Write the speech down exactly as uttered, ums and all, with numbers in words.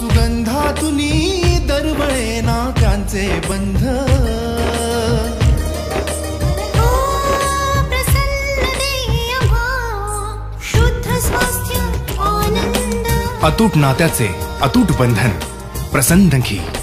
सुगंधातुनी दरवळे ना त्यांचे बंध. अतूट नात्याचे अतूट बंधन. प्रसन्न घी.